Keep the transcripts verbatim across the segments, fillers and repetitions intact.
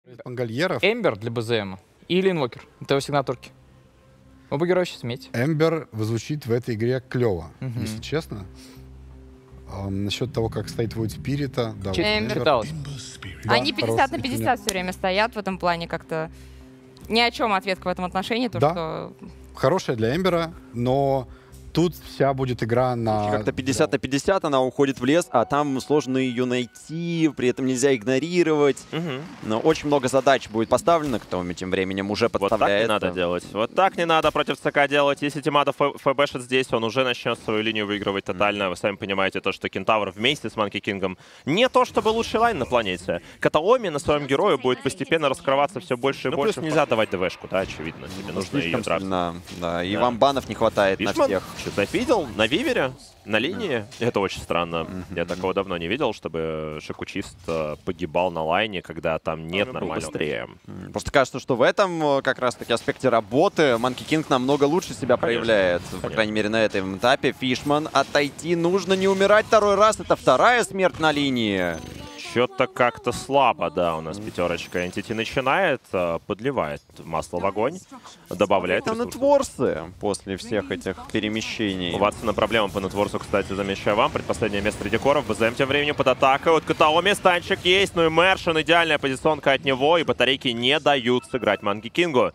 Пангальеров. Эмбер для БЗМ или инвокер. Это его сигнатурки. Оба героя сейчас иметь. Эмбер звучит в этой игре клево, Мгм. если честно. А, насчет того, как стоит Void Спирита, да, вот Эмбер. Эмбер. Читалось. Да, Они пятьдесят на хороший пятьдесят все время стоят в этом плане как-то. Ни о чем ответка в этом отношении, то Да. что... Хорошая для Эмбера, но тут вся будет игра на... Как-то пятьдесят на пятьдесят, она уходит в лес, а там сложно ее найти, при этом нельзя игнорировать. Мгм. Но очень много задач будет поставлено, кто тем временем уже Вот так подставляет. не надо делать. Вот так не надо против ЦК делать. Если Тимада фбшит здесь, он уже начнет свою линию выигрывать тотально. Вы сами понимаете то, что Кентавр вместе с Манки Кингом не то чтобы лучший лайн на планете. Катаоми на своем герое будет постепенно раскрываться все больше и Ну, больше. плюс нельзя давать ДВшку, да, очевидно. Тебе нужно ее Слишком драфтить. сильно, да, и Да. вам банов не хватает на Фишман всех. что-то видел на Вивере, на линии. Это очень странно. Я такого давно не видел, чтобы Шикучист э, погибал на лайне, когда там нет был нормального. быстрее. Просто кажется, что в этом э, как раз-таки аспекте работы Манки Кинг намного лучше себя Конечно. проявляет. По Конечно. крайней мере, на этом этапе. Фишман, отойти нужно, не умирать второй раз. Это вторая смерть на линии. Что-то как-то слабо, да, у нас пятерочка. Entity начинает, э, подливает масло в огонь, добавляет Там ресурсов. нетворсы после всех этих перемещений. У Ватсона проблема по нетворсу, кстати, замечаю вам. Предпоследнее место среди коров. БЗМ тем временем под атакой. Вот Катаоми станчик есть, ну и Мэршин, идеальная позиционка от него. И батарейки не дают сыграть Манки Кингу.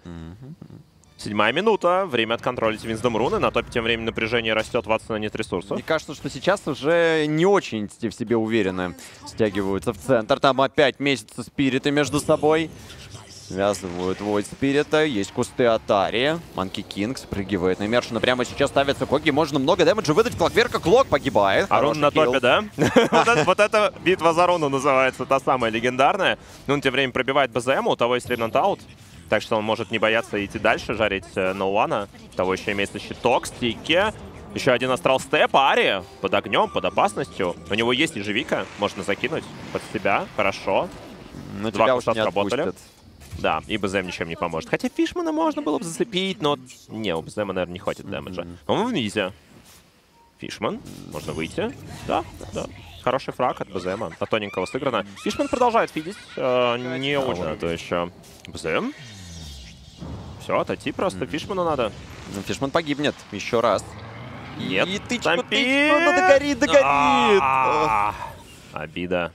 Седьмая минута. Время отконтролить Винсдом Руны. На топе тем временем напряжение растет. Ватсона нет ресурсов. Мне кажется, что сейчас уже не очень в себе уверены. Стягиваются в центр. Там опять месяцы спириты между собой. Связывают Void Спирита. Есть кусты Атари. Манки Кинг спрыгивает на Мершина. Прямо сейчас ставится Коги. Можно много дэмэджа выдать. Клокверка. Клок погибает. А Рун Хороший на килл. топе, да? Вот это- Вот эта битва за руну называется, та самая легендарная. Ну, он тем временем пробивает БЗМ, у того есть Remnant Out. Так что он может не бояться идти дальше, жарить Ноуана. У того еще имеется щиток, стики. Еще один астрал степ, Ари под огнем, под опасностью. У него есть ежевика, можно закинуть под себя, хорошо. Но Два тебя уже куста не сработали. отпустят. Да, и БЗМ ничем не поможет. Хотя Фишмана можно было бы зацепить, но не, у БЗМ, наверное, не хватит дэмэджа. Он внизе. Фишман, можно выйти. Да, да. Хороший фраг от БЗМа, от тоненького сыграно. Фишман продолжает фидить, э, не очень. Это еще БЗМ. Все, отойти просто, Фишману надо. Ну, Фишман погибнет еще раз. Нет. И тычку, Стампит! тычку, ну догорит, догорит. А, Обида.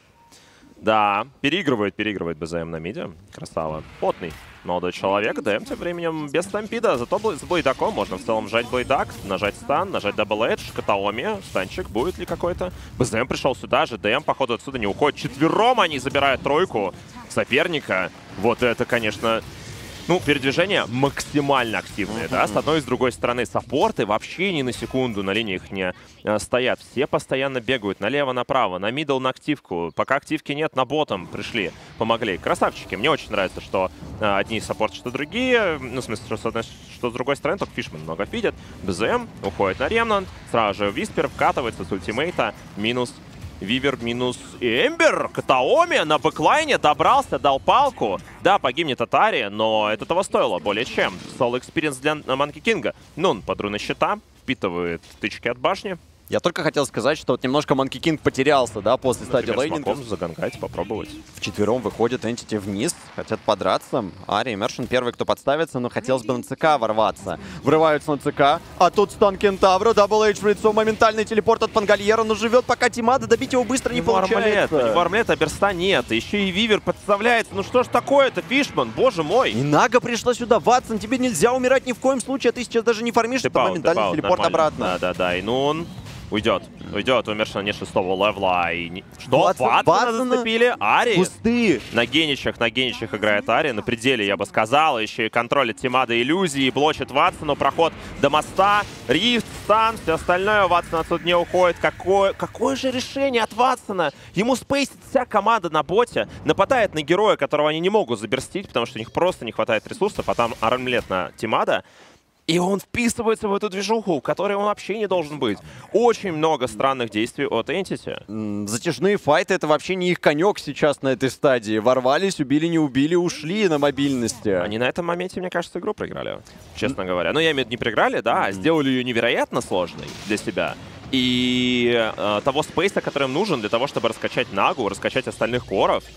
Да, переигрывает, переигрывает БЗМ на миде. Красава. Потный молодой человек. ДМ тем временем без стампида. Зато бл- с блейдаком можно в целом жать блейдак, нажать стан, нажать дабл эдж, Катаоми. Станчик будет ли какой-то? БЗМ пришел сюда же. ДМ, походу, отсюда не уходит. Четвером они забирают тройку соперника. Вот это, конечно... Ну, передвижения максимально активные, да, с одной и с другой стороны. Саппорты вообще ни на секунду на линиях не э, стоят. Все постоянно бегают налево-направо, на мидл, на активку. Пока активки нет, на ботом пришли, помогли. Красавчики. Мне очень нравится, что э, одни саппорты, что другие. Ну, в смысле, что с одной, что с другой стороны. Только Фишман много фидит. БЗМ уходит на Ремнант. Сразу же Виспер вкатывается с ультимейта. Минус Вивер, минус Эмбер. Катаоми на бэклайне добрался, дал палку. Да, погибнет Атари, но это того стоило более чем. Соло экспириенс для Манки Кинга. Нун под руной щита, впитывает тычки от башни. Я только хотел сказать, что вот немножко Манки Кинг потерялся, да, после стадии Например, лейнинга. смоком загангать, попробовать. Вчетвером выходит Entity вниз, хотят подраться. Ари и Мершин первый, кто подставится, но хотелось бы на ЦК ворваться. Врываются на ЦК, а тут стан Кентавра, дабл эйдж в лицо, моментальный телепорт от Пангальера, но живет пока Тимада, добить его быстро не У него армлет, получается. у него армлет, а Берста нет. Еще и Вивер подставляется. Ну что ж такое-то, Фишман, боже мой. И Нага пришла сюда, Ватсон, тебе нельзя умирать ни в коем случае, а ты сейчас даже не фармишь, это Тэп-аут, моментальный тэп-аут, телепорт нормально. обратно. Да-да-да, и Нун уйдет. Уйдет, у Мершина нет шестого левла. И не... Что? Ватсон- Ватсона Ватсона? зацепили? Ари? Пусты. На геничах, на геничах играет Ари. На пределе, я бы сказал. Еще и контролит Тимада иллюзии. Блочит Ватсону. Проход до моста. Рифт, стан. Все остальное. Ватсон отсюда не уходит. Какое, какое же решение от Ватсона? Ему спейсит вся команда на боте. Нападает на героя, которого они не могут заберстить, потому что у них просто не хватает ресурсов. А там армлет на Тимада. И он вписывается в эту движуху, в которой он вообще не должен быть. Очень много странных действий от Entity. М, Затяжные файты — это вообще не их конек сейчас на этой стадии. Ворвались, убили, не убили, ушли на мобильности. Они на этом моменте, мне кажется, игру проиграли, честно говоря. Ну, я имею в виду, не проиграли, да, а сделали ее невероятно сложной для себя. И э, того спейса, который им нужен для того, чтобы раскачать Нагу, раскачать остальных коров,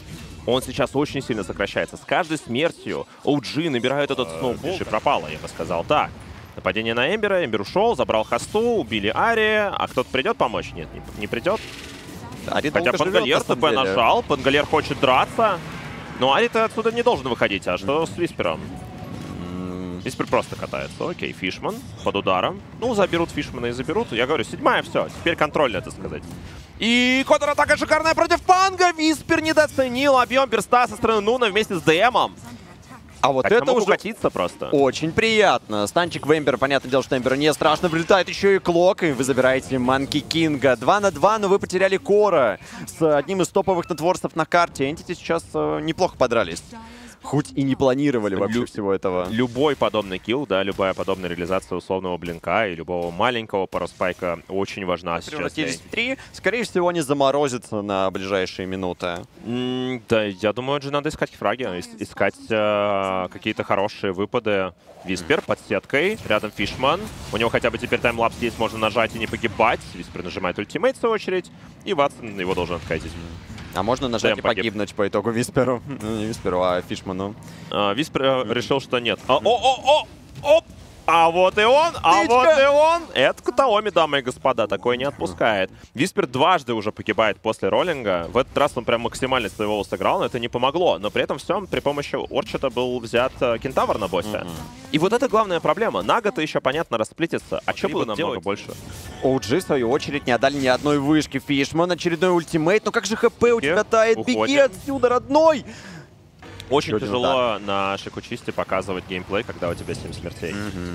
Он сейчас очень сильно сокращается. С каждой смертью о джи набирает этот сноубол. И пропало, я бы сказал так. Нападение на Эмбера. Эмбер ушел, забрал хосту, убили Ари. А кто-то придет помочь? Нет, не, не придет. Ари Хотя Пангольер ТП нажал. Пангольер хочет драться. Но Ари-то отсюда не должен выходить. А что с Виспером? Виспер просто катается. Окей, Фишман под ударом. Ну, заберут Фишмана и заберут. Я говорю, седьмая, все. Теперь контрольно, так сказать. И контратака шикарная против Панга. Виспер недооценил объем перста со стороны Нуна вместе с ДМом. А вот Хотя это мог уже укатиться просто. очень приятно. Станчик в Эмбера, понятное дело, что Эмберу не страшно. Прилетает еще и Клок, и вы забираете Манки Кинга. два на два, но вы потеряли Кора с одним из топовых нетворсов на карте. Entity сейчас э, неплохо подрались. Хоть и не планировали вообще Лю всего этого. Любой подобный килл, да, любая подобная реализация условного блинка и любого маленького параспайка очень важна сейчас. три, скорее всего, они заморозятся на ближайшие минуты. Mm, да, я думаю, же надо искать фраги, ис искать э, какие-то хорошие выпады. Виспер под сеткой, рядом Фишман. У него хотя бы теперь таймлапс есть, можно нажать и не погибать. Виспер нажимает ультимейт в свою очередь, и Ватсон его должен откатить. А можно нажать Дэм и погибнуть по итогу Висперу. Ну, не Висперу, а Фишману. А, Виспер э, решил, что нет. А, о, о, о, оп! А вот и он, а Птичка! вот и он. Это Катаоми, дамы и господа, такое не отпускает. Виспер дважды уже погибает после роллинга. В этот раз он прям максимально своего сыграл, но это не помогло. Но при этом всем при помощи Орчета был взят э, Кентавр на боссе. Mm-hmm. И вот это главная проблема. Нага-то еще, понятно, расплетится. А что было намного больше? о джи, в свою очередь, не отдали ни одной вышки. Фишман, очередной ультимейт. Ну как же ХП у тебя тает? Беги Уходим. отсюда, родной! Очень Еще тяжело на Шикучисте показывать геймплей, когда у тебя семь смертей. Mm-hmm.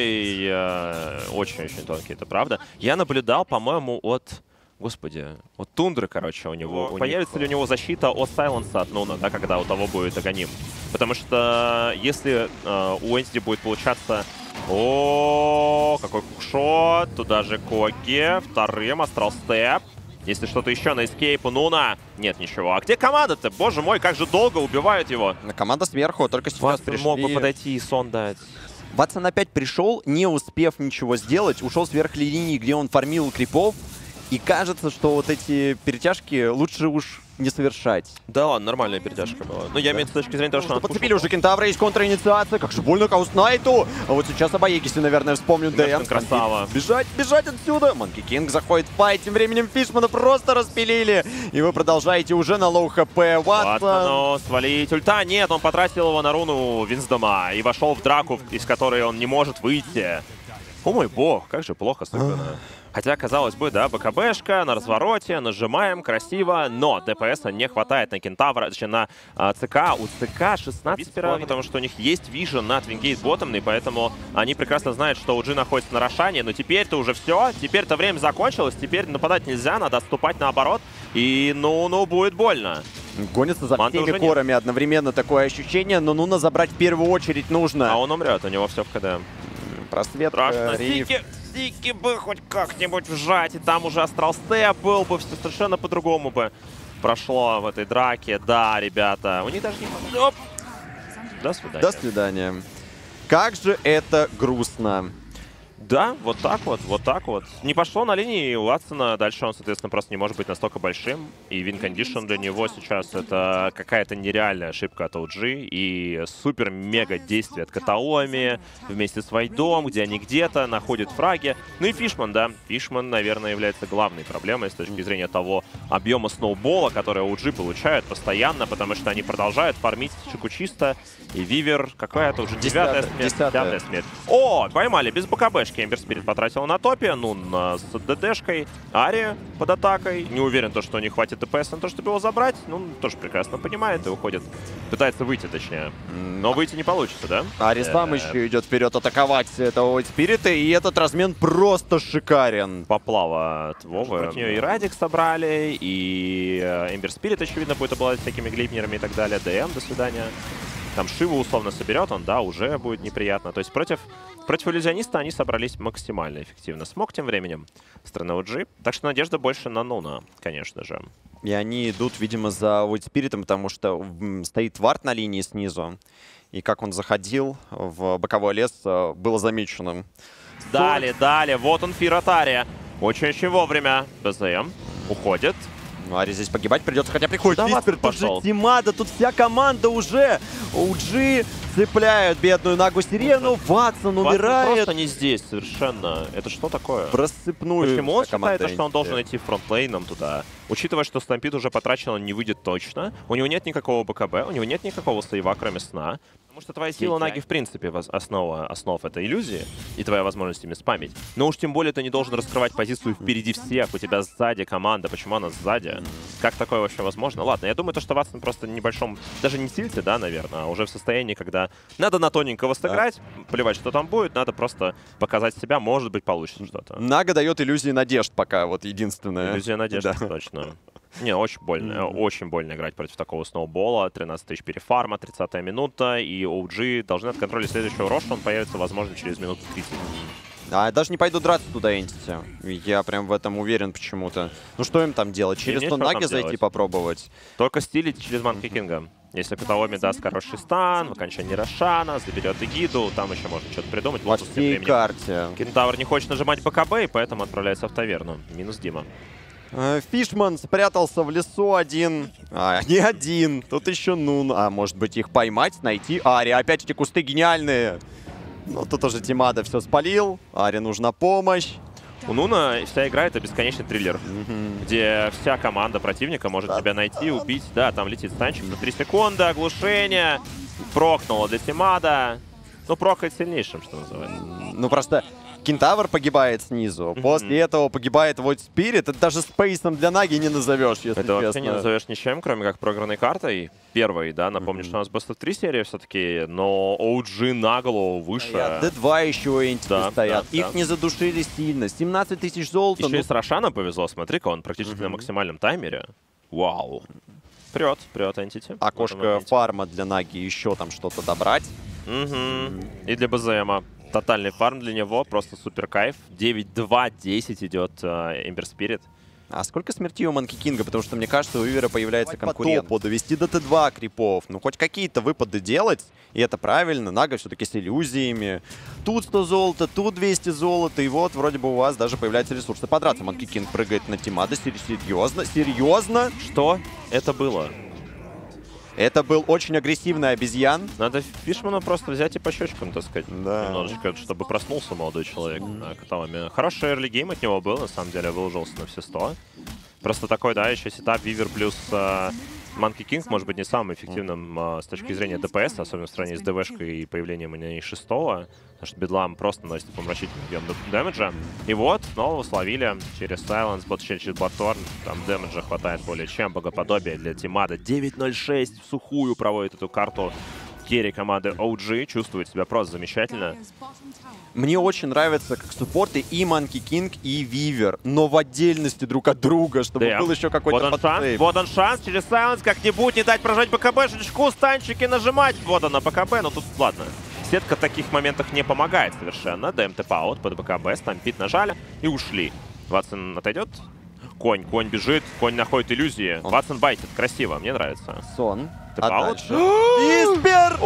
Герои очень-очень э, тонкие, это правда. Я наблюдал, по-моему, от... Господи, от Тундры, короче, у него. У Появится них... ли у него защита от Сайленса от Нуна, да, когда у того будет Аганим? Потому что если э, у Энти будет получаться... О, какой кукшот! Туда же Коги, вторым Астрал Степ. Если что-то еще на эскейп у Нуна. Нет ничего. А где команда-то? Боже мой, как же долго убивают его. Команда сверху, только сейчас Ватсон пришли. мог бы подойти и сон дать. Ватсон опять пришел, не успев ничего сделать. Ушел с верхней линии, где он фармил крипов. И кажется, что вот эти перетяжки лучше уж не совершать. Да ладно, нормальная перетяжка была. Ну, я имею в виду с точки зрения того, что... Ну, подцепили уже Кентавра, есть контраинициация. Как же больно Каустнайту. А вот сейчас об Аегисе, наверное, вспомню. ДМ. Красава. Бежать, бежать отсюда. Манки Кинг заходит в файт. Тем временем Фишмана просто распилили. И вы продолжаете уже на лоу хп. Ватсон, свалить ульта. Нет, он потратил его на руну Винсдома и вошел в драку, из которой он не может выйти. О мой бог, как же плохо сыграно. Хотя, казалось бы, да, БКБшка на развороте, нажимаем, красиво, но ДПСа не хватает на Кентавра, точнее, на а, ЦК. У ЦК шестнадцать пера, потому что у них есть вижен на Твингейт ботомный, поэтому они прекрасно знают, что Уджи находится на Рошане, но теперь-то уже все, теперь-то время закончилось, теперь нападать нельзя, надо отступать наоборот, и ну, ну, будет больно. Гонится за Манты всеми корами нет. Одновременно такое ощущение, но Нуна забрать в первую очередь нужно. А он умрет, у него все в КД. Просвет. Страшно. Стики, стики бы хоть как-нибудь вжать, и там уже Астрал Степ был бы, все совершенно по-другому бы прошло в этой драке. Да, ребята, у них даже не... Оп. До свидания. До свидания. Как же это грустно. Да, вот так вот, вот так вот. Не пошло на линии у Ватсона, дальше он, соответственно, просто не может быть настолько большим. И вин-кондишн для него сейчас это какая-то нереальная ошибка от о джи и супер-мега действие от Катаоми вместе с Вайдом, где они где-то находят фраги. Ну и Фишман, да. Фишман, наверное, является главной проблемой с точки зрения того объема сноубола, который о джи получают постоянно, потому что они продолжают фармить Шикучиста и Вивер. Какая-то уже девятая смерть. Десятая смерть. О, поймали, без БКБшки. Эмбер Спирит потратил на топе, ну, с ДДшкой, Ари под атакой. Не уверен, то, что не хватит ДПС на то, чтобы его забрать. Ну, тоже прекрасно понимает и уходит. Пытается выйти, точнее. Но выйти не получится, да? Ари сам э -э еще идет вперед атаковать этого Спирита, и этот размен просто шикарен. Поплава от Вовы. От нее и Радик собрали, и Эмбер Спирит, очевидно, будет обладать всякими глейпнерами и так далее. ДМ, до свидания. Там Шиву условно соберет он, да, уже будет неприятно. То есть против, против иллюзиониста они собрались максимально эффективно. Смог тем временем страны о джи. Так что надежда больше на Нуна, конечно же. И они идут, видимо, за Уитспиритом, потому что стоит вард на линии снизу. И как он заходил в боковой лес, было замеченным. Далее, далее, вот он, Фиротария. Очень-очень вовремя. БЗМ уходит. Ну, Ари здесь погибать придется, хотя приходит Да, Виспер, Ватсон тут же пошел. Тимада, тут вся команда уже. Оуджи цепляют бедную Нагу Сирену, Ватсон Ватсон умирает. просто не здесь совершенно. Это что такое? Просыпную. Почему он вся команда считает, что он должен Энтити. идти фронтлейном туда? Учитывая, что Стампид уже потрачен, он не выйдет точно. У него нет никакого БКБ, у него нет никакого сейва, кроме сна. Потому что твоя сила Наги, в принципе, воз- основа основ — это иллюзии и твоя возможность ими спамить. Но уж тем более ты не должен раскрывать позицию впереди всех. У тебя сзади команда. Почему она сзади? Как такое вообще возможно? Ладно, я думаю, то, что Ватсон просто в небольшом, даже не тильте, да, наверное, а уже в состоянии, когда надо на тоненького сыграть, плевать, что там будет, надо просто показать себя, может быть, получится что-то. Нага дает иллюзии надежд пока, вот единственное. Иллюзия надежды, Да. точно. Не, очень больно. Очень больно играть против такого сноубола. тринадцать тысяч перефарма, тридцатая минута. И Оуджи должны отконтролить следующего Роша. Он появится, возможно, через минуту тридцать. А, даже не пойду драться туда, Энтити. Я прям в этом уверен почему-то. Ну что им там делать? Через нечего то Наги там зайти делать. попробовать? Только стилить через Манки Кинга. Если Катаоми даст хороший стан, в окончании Рошана, заберет Эгиду, там еще можно что-то придумать. Во Лотус тем всей временем. карте. Кентавр не хочет нажимать БКБ, и поэтому отправляется в таверну. Минус Дима. Э, Фишман спрятался в лесу один. А, не один. Тут еще Нун. А может быть их поймать, найти? Ари, опять эти кусты гениальные. Ну тут уже Тимада все спалил. Ари нужна помощь. У Нуна вся игра — это бесконечный триллер, где вся команда противника может Да. тебя найти, убить. Да, там летит станчик на три секунды, оглушение. Прокнуло для Тимада. Ну, прокает сильнейшим, что называется. Ну просто Кентавр погибает снизу. После этого погибает Void Spirit. Это даже спейсом для Наги не назовешь, если Это вообще честно. не назовешь ничем, кроме как проигранной картой. Первой, да, напомню, что у нас Best of три серии все-таки, но Оуджи на голову выше. Д два еще у Энтити Да, стоят. да, Их да. не задушили сильно. семнадцать тысяч золота. Еще ну, и с Рошаном повезло, смотри-ка, он практически на максимальном таймере. Вау. Прет, прет Entity. окошко фарма для Наги еще там что-то добрать. Угу. И для БЗМа. Тотальный фарм для него, просто супер кайф. девять два десять идет Эмбер Спирит. А сколько смертей у Манки Кинга? Потому что, мне кажется, у Вивера появляется конкурент. По топу, довести до Т два крипов. Ну, хоть какие-то выпады делать, и это правильно. Нага все-таки с иллюзиями. Тут сто золота, тут двести золота, и вот вроде бы у вас даже появляются ресурсы подраться. Манки Кинг прыгает на Тимада. Серьезно? Серьезно? Что это было? Это был очень агрессивный обезьян. Надо Фишману просто взять и по щечкам, так сказать, Да. немножечко, чтобы проснулся молодой человек на Каталаме. Хороший early гейм от него был, на самом деле, выложился на все сто. Просто такой, да, еще сетап Вивер плюс Манки Кинг может быть не самым эффективным э, с точки зрения ДПС, особенно в сравнении с ДВшкой и появлением и шестого. Потому что Бедлам просто наносит помрачительный объем дэмэджа. И вот, снова словили через Сайленс, бот через Батторн. Там дэмэджа хватает более чем. Богоподобие для Тимада. девять ноль шесть в сухую проводит эту карту. Керри команды Оуджи чувствует себя просто замечательно. Мне очень нравится как суппорты и Манки Кинг, и Вивер, но в отдельности друг от друга, чтобы Да. был еще Вот какой-то он шанс, подсейв. вот он шанс через Сайленс как-нибудь не дать прожать БКБ, шучку, станчики нажимать. Вот она БКБ, но тут ладно. Сетка в таких моментах не помогает совершенно. ДМ тэп-аут под БКБ, стампит нажали и ушли. Ватсон отойдет. Конь, конь бежит, конь находит иллюзии. Он- Ватсон байтит, красиво, мне нравится. Сон. А Тэп-аут. дальше? Виспер!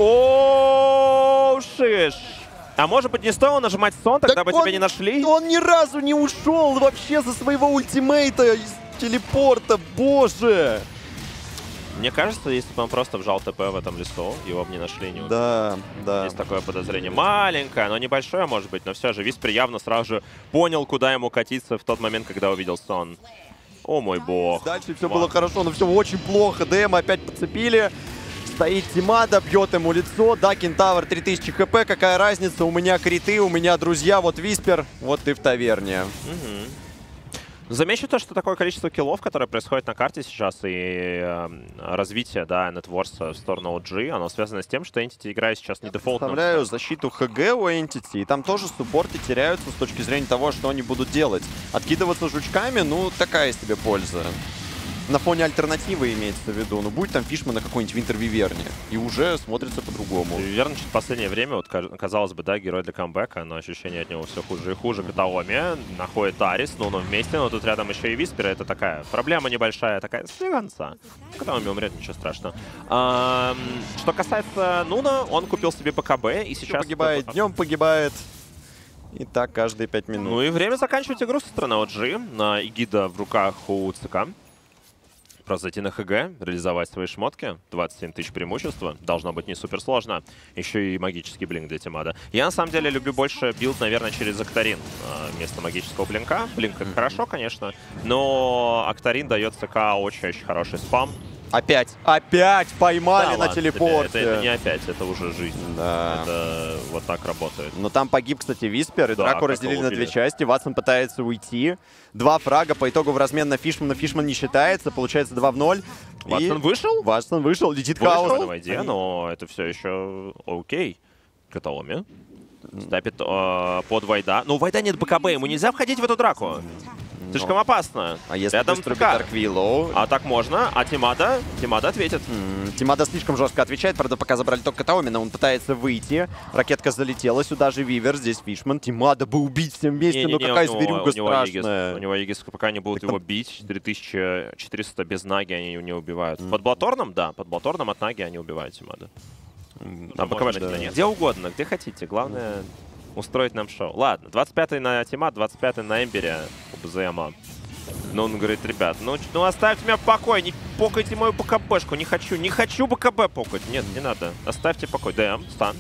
О, шиш. А может быть не стоило нажимать сон, тогда Так бы он- тебя не нашли? Он ни разу не ушел вообще со своего ультимейта из телепорта, боже! Мне кажется, если бы он просто вжал ТП в этом лесу, его бы не нашли, не убили. Да, да. Есть такое подозрение. Маленькое, но небольшое, может быть. Но все же Виспер явно сразу же понял, куда ему катиться в тот момент, когда увидел сон. О мой бог. Дальше все Ладно. было хорошо, но все очень плохо. ДМ опять подцепили. Стоит Тимада, бьет ему лицо. Да, Кентавр три тысячи хп, какая разница? У меня криты, у меня друзья. Вот Виспер, вот ты в таверне. Мгм. Замечу то, что такое количество киллов, которое происходит на карте сейчас, и э, развитие, да, Нетворса в сторону о джи, оно связано с тем, что Entity играет сейчас не дефолтным. Представляю защиту ХГ у Entity, и там тоже суппорты теряются с точки зрения того, что они будут делать. Откидываться жучками, ну, такая себе польза. На фоне альтернативы имеется в виду. Ну, будет там Фишман на какой-нибудь Винтер Виверне, и уже смотрится по-другому. Верно, что в последнее время, вот, каж- казалось бы, да, герой для камбэка, но ощущение от него все хуже и хуже. Катаоми находит Арис, ну, но вместе, но тут рядом еще и Виспер. Это такая проблема небольшая, такая слегонца. Катаоми умрет, ничего страшного. Ам, что касается Нуна, он купил себе ПКБ, и Всё сейчас... погибает, днем погибает. И так каждые пять минут. Ну и время заканчивать игру со стороны о джи. На Эгида в руках у ЦК. Просто зайти на ХГ, реализовать свои шмотки, двадцать семь тысяч преимущества, должно быть не супер сложно. Еще и магический блинк для Тимада. Я на самом деле люблю больше билд, наверное, через Актарин э, вместо магического блинка. Блинк это хорошо, конечно, но Актарин дает ЦК очень-очень хороший спам. Опять, опять поймали Да, на ладно, телепорте. Это, это не опять, это уже жизнь. Да. Это вот так работает. Но там погиб, кстати, Виспер, и Да, драку как разделили его на две убили. части. Ватсон пытается уйти. Два фрага по итогу в размен на Фишмана. Фишман не считается, получается два в ноль. Ватсон И вышел? Ватсон вышел, летит Вышел хаос. на войде, но это все еще окей. Каталоми. Стапит э, под Вайда. Ну, у Вайда нет БКБ, ему нельзя входить в эту драку. Слишком опасно. А если Рядом быстро ЦК. Дарк Виллоу? А так можно, а Тимада, Тимада ответит. М, Тимада слишком жестко отвечает, правда, пока забрали только Катаоми, но он пытается выйти. Ракетка залетела, сюда же Вивер, здесь Фишман. Тимада бы убить всем вместе, но Не-не-не, какая у него- зверюга у него Егис. страшная. У него Егис, пока они будут Так его там- бить, четыре тысячи четыреста без Наги они его не убивают. Мгм. Под Блаторном, да, под Блаторном от Наги они убивают Тимада. М, Там может, БКБ да. нет. Где угодно, где хотите. Главное устроить нам шоу. Ладно, двадцать пятый на Тимад, двадцать пятый на Эмбере у БЗМа. Но он говорит, ребят, ну, ч- ну оставьте меня в покое, не покайте мою БКБшку, не хочу, не хочу БКБ покать. Нет, не надо, оставьте покой. ДМ, стан.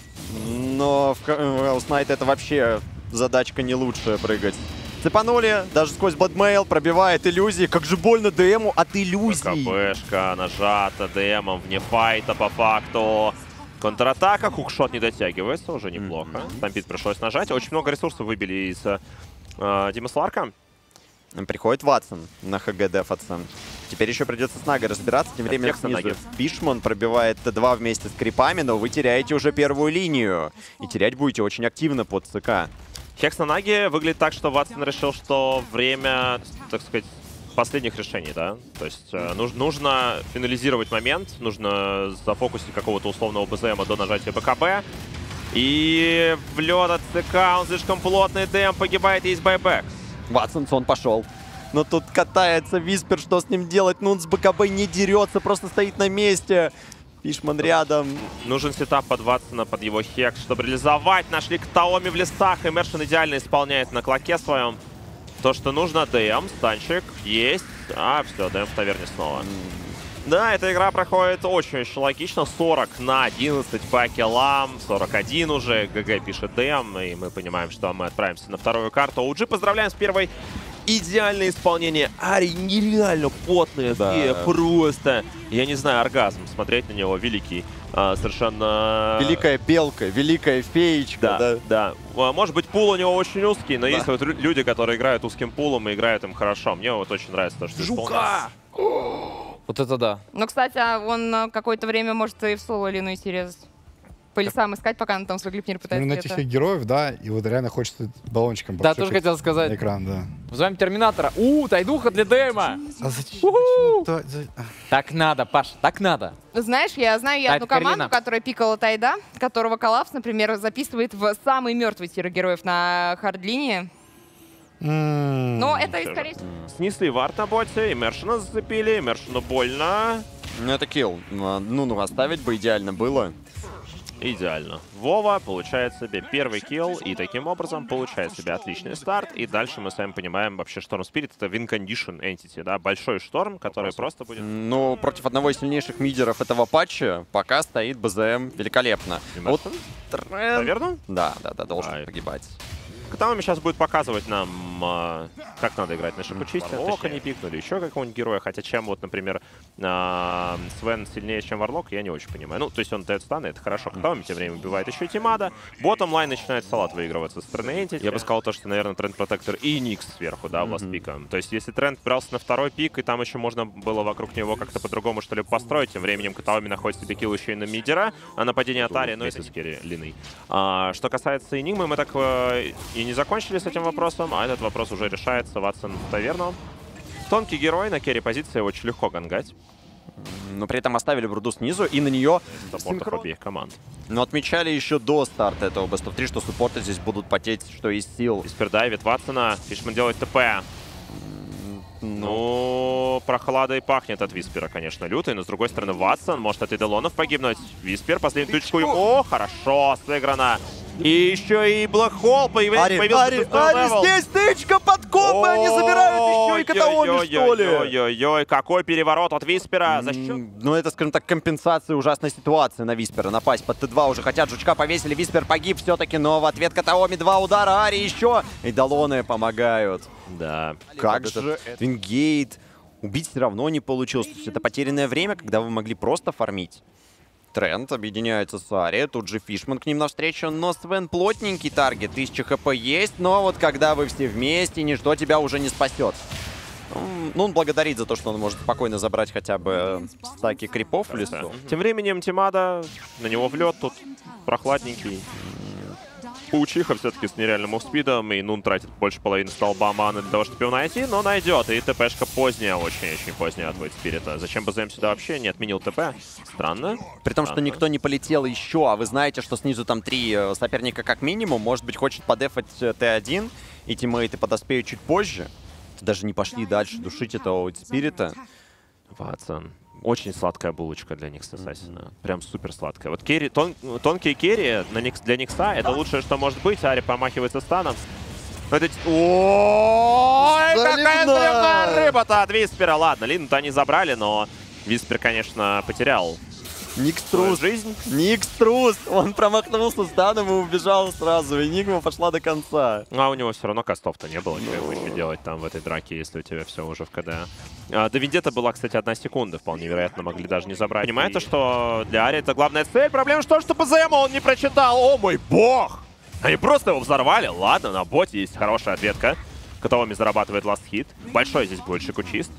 Но в Chaos Knight это вообще задачка не лучшая прыгать. Цепанули, даже сквозь бладмейл, пробивает иллюзии. Как же больно ДМу от иллюзий. БКБшка нажата ДМом вне файта по факту. Контратака, хукшот не дотягивается, уже неплохо. Стампит пришлось нажать. Очень много ресурсов выбили из э, Дима Сларка. Приходит Ватсон на ХГ дефаться. Теперь еще придется с Нагой разбираться. Тем временем Текст на снизу Наге. Фишман пробивает Т2 вместе с крипами, но вы теряете уже первую линию. И терять будете очень активно под ЦК. Хекс на Наге выглядит так, что Ватсон решил, что время, так сказать, последних решений, да? То есть э, нуж- нужно финализировать момент, нужно зафокусить какого-то условного БЗМа до нажатия БКБ. И в лед от ЦК, он слишком плотный, ДМ погибает, есть байбэк. Ватсон сон пошел. Но тут катается Виспер, что с ним делать? Нун с БКБ не дерется, просто стоит на месте. Фишман рядом. Нужен сетап под Ватсона, под его хекс, чтобы реализовать. Нашли Катаоми в лесах. Имершн идеально исполняет на клоке своем то, что нужно. ДМ, станчик, есть. А, все, ДМ в таверне снова. Да, эта игра проходит очень-очень логично. сорок на одиннадцать по киллам. сорок один уже. ГГ пишет ДМ. И мы понимаем, что мы отправимся на вторую карту. Оуджи поздравляем с первой. Идеальное исполнение. Ари нереально потная. Да. фея, просто. Я не знаю, оргазм. Смотреть на него великий. А, совершенно... Великая белка, великая феечка. Да, Да. да. А, Может быть, пул у него очень узкий, но Да. есть вот рю- люди, которые играют узким пулом и играют им хорошо. Мне вот очень нравится то, что исполняется. Вот это да. Ну, кстати, а он э, какое-то время может и в соло Лину идти резать. По лесам искать, пока он там свой глипнер Смотрю пытается. на где-то. этих героев, да, и вот реально хочется баллончиком Да, попшикать тоже хотел на сказать. экран, да. Вызываем Терминатора. У, тайдуха для ДМа. А зачем? Уху! Почему то- за- Так надо, Паш, так надо. Знаешь, я знаю я А, одну это Каролина. команду, которая пикала Тайда, которого Коллапс, например, записывает в самый мертвый тир героев на хард-линии. М, Но это, Всё же. скорее всего, Снесли вард на боте, Имершина зацепили, Имершину больно. Ну, это килл. Ну, ну, оставить бы идеально было. Идеально. Вова получает себе первый килл и таким образом получает себе отличный старт. И дальше мы с вами понимаем вообще, Storm Spirit это win condition entity, да, большой шторм, который просто будет... Ну, против одного из сильнейших мидеров этого патча пока стоит БЗМ великолепно. Вот Имершин? тренд... Наверное? Да, да, да, должен Ай. погибать. Катаоми сейчас будет показывать нам, а, как надо играть на шипучисте. Варлока точнее. не пикнули, еще какого-нибудь героя. Хотя чем вот, например, а, Свен сильнее, чем Варлок, я не очень понимаю. Ну, то есть он дает станы, это хорошо. Катаоми тем временем убивает еще и Тимада. Ботом лайн начинает салат выигрываться со стороны Entity. Я бы сказал то, что, наверное, Тренд Протектор и Никс сверху, да, в ласт пика. То есть если Тренд брался на второй пик, и там еще можно было вокруг него как-то по-другому что ли построить, тем временем Катаоми находит себе килл еще и на мидера, а нападение Атари, ну это скорее Лины. А, что касается Энигмы, мы так э, и не закончили с этим вопросом, а этот вопрос уже решается. Ватсон в таверну. Тонкий герой, на керри позиции очень легко гангать. Но при этом оставили бруду снизу, и на нее... Саппортов синхрон- обеих команд. Но отмечали еще до старта этого Best of три, что суппорты здесь будут потеть, что из сил. Виспер дайвит Ватсона, Фишман делает ТП. Ну, прохладой пахнет от Виспера, конечно, лютый, но с другой стороны Ватсон может от Иделонов погибнуть. Виспер, последнюю точку. О, хорошо сыграно. И еще и Black Hole появляется. Ари, появился Ари, шестой Ари, левел. здесь тычка, подкопы, они забирают еще и Катаоми, что ли? Ой-ой-ой, какой переворот от Виспера. За счет... М, Ну, это, скажем так, компенсация ужасной ситуации на Виспера. Напасть под Т два уже хотят, Жучка повесили, Виспер погиб все-таки, но в ответ Катаоми два удара, Ари еще. И Далоны помогают. Да. Как Вот же Вингейт убить все равно не получилось. То есть это потерянное время, когда вы могли просто фармить. Тренд объединяется с Ари, тут же Фишман к ним навстречу, но Свен плотненький таргет, тысяча хп есть, но вот когда вы все вместе, ничто тебя уже не спасет. Ну, он благодарит за то, что он может спокойно забрать хотя бы стаки крипов в лесу. Тем временем Тимада, на него в лед тут прохладненький. Паучиха все-таки с нереальным мувспидом, и Нун тратит больше половины столба маны для того, чтобы его найти, но найдет. И ТПшка поздняя, очень-очень поздняя от Void Spirit. Зачем БЗМ сюда вообще не отменил ТП? Странно. При том, что Странно. никто не полетел еще, а вы знаете, что снизу там три э, соперника как минимум, может быть, хочет подефать э, Т один, и тиммейты подоспеют чуть позже. Даже не пошли дальше душить этого Void Spirit. Ватсон. Очень сладкая булочка для Никса Ассасина. Прям супер сладкая. Вот керри, тон, тонкие керри на Никс, для Никса это лучшее, что может быть. Ари промахивается станом. Но это... Ой, какая заливная рыба-то от Виспера. Ладно, Лину-то они забрали, но Виспер, конечно, потерял Никс свою трус. жизнь. Никс трус. Он промахнулся станом и убежал сразу. Энигма пошла до конца. Ну, а у него все равно кастов-то не было. Что ему еще делать там в этой драке, если у тебя все уже в КД. А, до Вендетта была, кстати, одна секунда. Вполне вероятно, могли даже не забрать. Понимаете, что для Ари это главная цель. Проблема в том, что ПЗМ он не прочитал. О мой бог! Они просто его взорвали. Ладно, на боте есть хорошая ответка. Катаоми зарабатывает ласт хит. Большой здесь будет шикучист.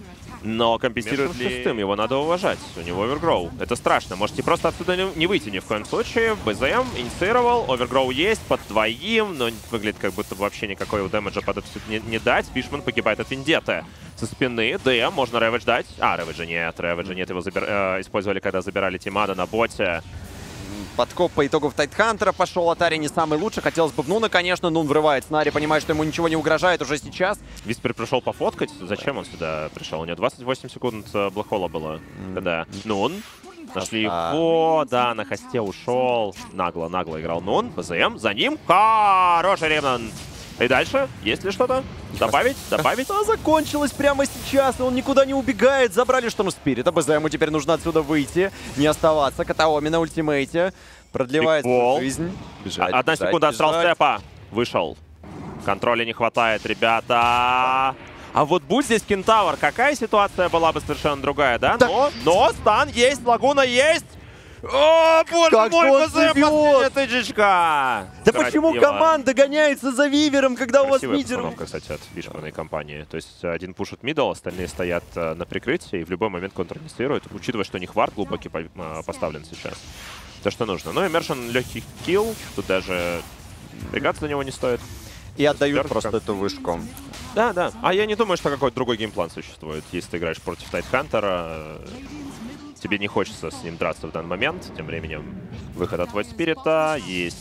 Но компенсирует ли... шестым, его надо уважать. У него овергроу. Это страшно. Можете просто отсюда не, не выйти ни в коем случае. БЗМ инициировал. Овергроу есть под двоим, но выглядит как будто вообще никакой дэмэджа под это не, не дать. Фишман погибает от Вендетты. Со спины. ДМ. Можно рэвэдж дать. А, рэвэджа нет. Рэвэджа нет. Его забир... э, использовали, когда забирали Тимада на боте. Подкоп по итогу в Тайтхантера пошел. От Ари не самый лучший. Хотелось бы в Нуна, конечно. Нун врывается на Ари, понимает, что ему ничего не угрожает уже сейчас. Виспер пришел пофоткать. Зачем он сюда пришел? У него двадцать восемь секунд блэкхола было. Когда Нун. Нашли А. его. Да, на хосте ушел. Нагло, нагло играл Нун. БЗМ. За ним. Хороший Ремнан. И дальше? Есть ли что-то? Добавить? Добавить? А закончилось прямо сейчас, и он никуда не убегает. Забрали Шторм Спирита. БЗМу теперь нужно отсюда выйти, не оставаться. Катаоми на ультимейте. Продлевает Бигбол. жизнь. Бежать, Одна бежать, секунда от бежать. степа. Вышел. Контроля не хватает, ребята. А вот будь здесь Кентавр, какая ситуация была бы совершенно другая, да? Так. Но, но стан есть, лагуна есть. О, боже Как мой, же он БЗ, живет! последняя тычечка. Да почему Красиво. команда гоняется за Вивером, когда у вас Красивая мидер... постановка, кстати, от Фишмана и компании. То есть один пушит мидл, остальные стоят э, на прикрытии и в любой момент контр-инициируют, учитывая, что у них вард глубокий по- э, поставлен сейчас. То, что нужно. Ну и Мершин легкий килл, тут даже бригаться за него не стоит. И отдают Шестерка. просто эту вышку. Да, да. А я не думаю, что какой-то другой геймплан существует. Если ты играешь против Тайтхантера, тебе не хочется с ним драться в данный момент. Тем временем выход от Void Spirit есть.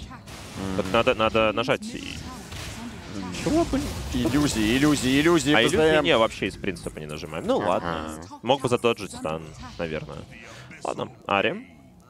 Вот надо, надо нажать. и- Чего, блин? Иллюзии, иллюзии, иллюзии. А БЗМ. иллюзии не, вообще из принципа не нажимаем. Ну ладно. Мог бы задоджить стан, наверное. Ладно, Ари.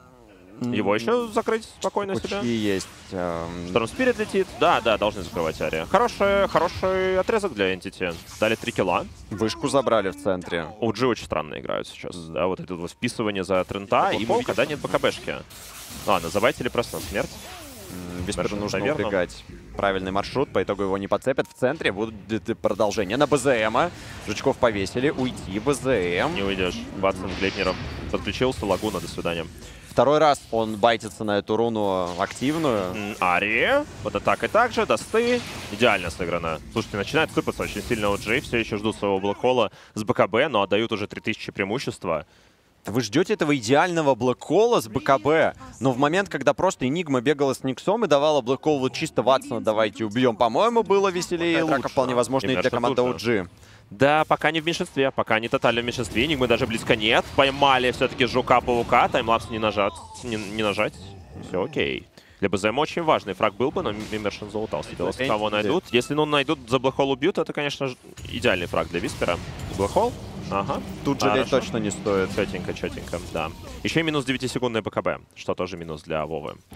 Его еще закрыть спокойно себя. Кучки есть. эм, Шторм Спирит летит. Да, да, должны закрывать Ари. Хороший, хороший отрезок для Entity. Дали три килла. Вышку забрали в центре. о джи очень странно играют сейчас. Да, вот это вот вписывание за трента. И мы когда нет БКБшки. Ладно, забайтили просто на смерть. Висперу Мершин, нужно наверное. убегать. Правильный маршрут, по итогу его не подцепят. В центре будет продолжение на БЗМа. Жучков повесили. Уйти БЗМ. Не уйдешь. Ватсон Глейпнером подключился. Лагуна, до свидания. Второй раз он байтится на эту руну активную. М, Ари. Вот атака также. Досты. Идеально сыграно. Слушайте, начинает сыпаться очень сильно о джи. Все еще ждут своего блэкхола с БКБ, но отдают уже три тысячи преимущества. Вы ждете этого идеального блэкхола с БКБ, но в момент, когда просто Энигма бегала с Никсом и давала блэкхол вот чисто Ватсона, давайте убьем, по-моему, было веселее и Вот это лучше. лучше. Вполне возможно и И для Мершин команды тут о джи. Да, пока не в меньшинстве, пока не тотально в меньшинстве. Энигмы даже близко нет. Поймали все-таки Жука-паука. Таймлапс не нажать. Не, не нажать. Все окей. Для БЗМ очень важный фраг был бы, но Мимершин залутался. Делать, кого найдут. Если ну найдут, за блэкхол убьют, это, конечно же, идеальный фраг для Виспера. Блэкхол? Ага. Тут жалеть Хорошо. точно не стоит. Четенько, четенько, да. Еще и минус девятисекундный БКБ, что тоже минус для Вовы.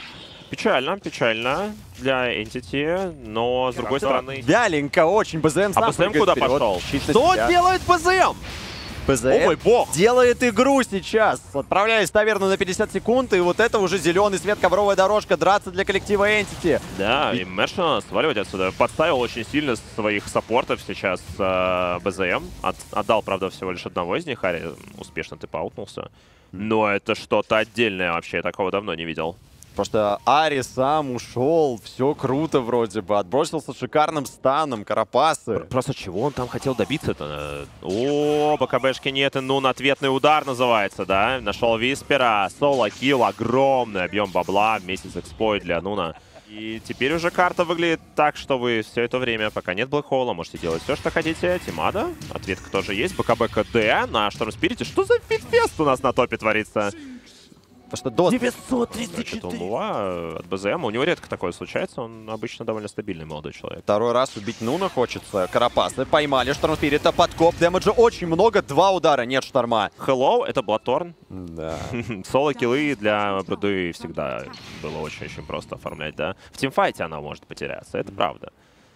Печально, печально для Entity, но с другой стороны... Вяленько очень. БЗМ сам А БЗМ куда вперед. пошел? Щит на Что себя. делает БЗМ? БЗМ О мой бог! делает игру сейчас. Отправляясь в таверну на пятьдесят секунд, и вот это уже зеленый свет, ковровая дорожка, драться для коллектива Entity. Да, и Мэшна сваливать отсюда. Подставил очень сильно своих саппортов сейчас э, БЗМ. От, отдал, правда, всего лишь одного из них. Ари, успешно ты поутнулся. Но это что-то отдельное вообще. Я такого давно не видел. Просто Ари сам ушел, все круто вроде бы, отбросился шикарным станом, Карапасы. Просто чего он там хотел добиться-то? О, БКБшки нет, и ну ответный удар называется, да? Нашел Виспера, соло-килл, огромный объем бабла вместе с экспой для Нуна. И теперь уже карта выглядит так, что вы все это время, пока нет Блэкхола, можете делать все, что хотите. Тимада, ответка тоже есть. БКБ КД на Шторм Спирите. Что за фитфест у нас на топе творится? Потому что до... девятьсот тридцать четыре Лува от БЗМ. У него редко такое случается. Он обычно довольно стабильный молодой человек. Второй раз убить Нуна хочется. Карапасы поймали Шторм Спирита, подкоп, дэмэджа очень много, два удара, нет шторма. Hello, это Блаторн. Да. Соло-киллы для Бруды всегда было очень-очень просто оформлять, да. В тимфайте она может потеряться, это правда.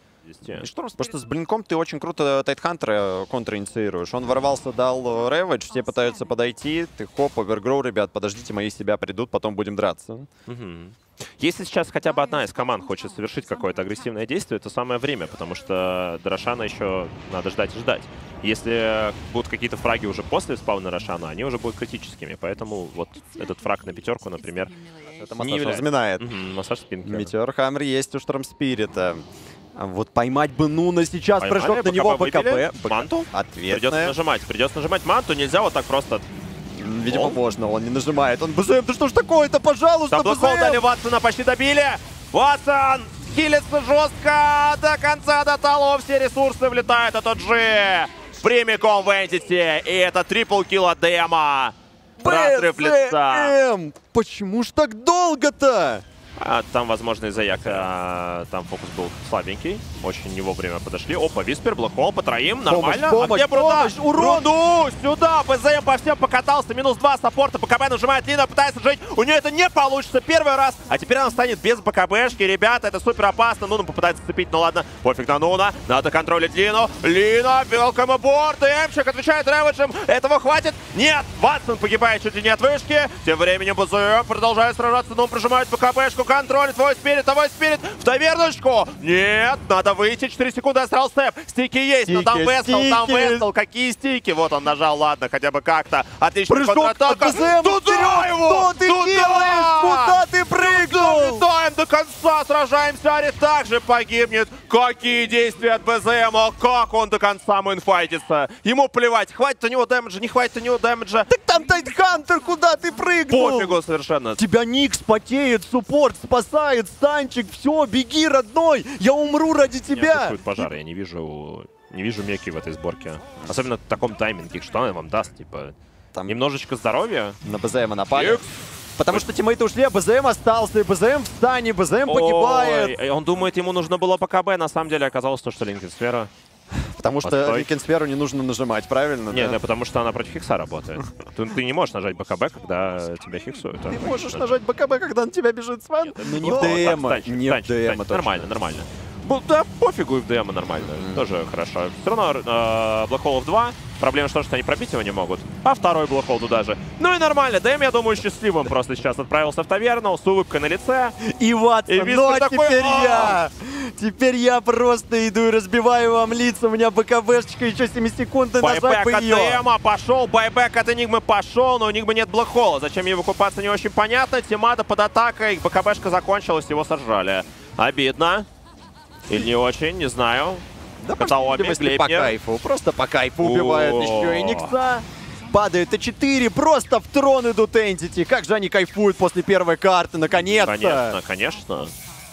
И Шторм, потому что с блинком ты очень круто Тайтхантера контраинициируешь. Он ворвался, дал рэвидж, все пытаются подойти. Ты хоп, овергроу, ребят, подождите, мои себя придут, потом будем драться. Угу. Если сейчас хотя бы одна из команд хочет совершить какое-то агрессивное действие, то самое время, потому что до Рошана еще надо ждать и ждать. Если будут какие-то фраги уже после спауна Рошана, они уже будут критическими. Поэтому вот этот фраг на пятерку, например, Это не массаж является. разминает. Угу, массаж спинки. Метеор Хаммер есть у Шторм Спирита. А вот поймать бы Нуна сейчас, Поймали, прыжок на него, выбили. БКБ. Манту? Придется Ответная. нажимать, придется нажимать манту, нельзя вот так просто. Видимо, Он? можно, он не нажимает. Он БЗМ, да что ж такое-то, пожалуйста, Там блэкхол дали БЗМ! Ватсона, почти добили. Ватсон хилится жестко до конца, до талов, все ресурсы влетают от Оджи. Прямиком в Entity, и это трипл килл от Дэма. Разрыв лица. БЗМ! Почему ж так долго-то? А, там, возможно, из-за яка там фокус был слабенький. Очень не вовремя подошли. Опа, Виспер, блэкхол по троим. Нормально. Помощь, а где Бруда? помощь, урон! Бруду! Сюда! БЗМ по всем покатался. Минус два саппорта. БКБ нажимает Лина, пытается жить. У нее это не получится первый раз. А теперь она станет без БКБшки. Ребята, это супер опасно. Нуна попытается сцепить. Ну ладно, пофиг на Нуна. Надо контролить Лину. Лина, welcome aboard. Эмчик отвечает рэвиджем. Этого хватит? Нет! Ватсон погибает чуть ли не от вышки. Тем временем БЗМ продолжает сражаться. Нун прижимает БКБшку. Контролит. Твой спирит, твой спирит. В таверночку. Нет, надо выйти. четыре секунды, астрал степ. Стики есть, но там Стики, Вестел, там стики. Вестел. Какие стики? Вот он нажал, ладно, хотя бы как-то. Отлично, Прыжок от контратака. БЗМ Туда вперед! его! Что ты Туда! делаешь? Куда ты прыгнул? Летаем до конца, сражаемся. Ари также погибнет. Какие действия от БЗМа? Как он до конца мейнфайтится? Ему плевать, хватит у него дэмэджа, не хватит у него дэмэджа. Так там Тайтхантер, куда ты прыгнул? Пофигу совершенно. Тебя Никс потеет, суппорт спасает, Станчик, все, беги, родной, я умру ради Меня тебя. атакует пожар, я не вижу, не вижу Меки в этой сборке. Особенно в таком тайминге, что она вам даст, типа, Там немножечко здоровья. на БЗМа напали. Икс. Потому что тиммейты ушли, а БЗМ остался, и БЗМ в стане, БЗМ погибает. Ой, он думает, ему нужно было по КБ, на самом деле оказалось то, что Линкен Сфера. Потому что Постой. Линкенсферу не нужно нажимать, правильно? Нет, да? да, потому что она против Хикса работает. Ты, ты не можешь нажать БКБ, когда тебя хиксуют. Ты можешь нажать БКБ, когда на тебя бежит сван? Ну не в Ну, ДМа, Станчик, не в Станчик, ДМа Станчик. точно. Нормально, нормально. Ну, да, пофигу, и в ДМа нормально. Тоже хорошо. Все равно э, Блэкхолов два. Проблема в том, что они пробить его не могут. А второй Блэкхол туда же. Ну и нормально. ДМ, я думаю, счастливым просто сейчас отправился в таверну с улыбкой на лице. И Ватсон, И Виспер ну а такой, теперь «А!» я! Теперь я просто иду и разбиваю вам лица. У меня БКБшечка, еще семисекундный, нажать бы Байбек от ее. ДМа пошел, байбек от Энигмы пошел, но у Энигмы нет Блэкхола. Зачем ей выкупаться, не очень понятно. Тимада под атакой, БКБшка закончилась, его сожрали. Обидно. Или не очень, не знаю. Да, Катаоми, по Глейпнер. кайфу, просто по кайфу убивает О. еще и Никса. Падает Т четыре, просто в трон идут Entity. Как же они кайфуют после первой карты, наконец-то. Конечно, конечно.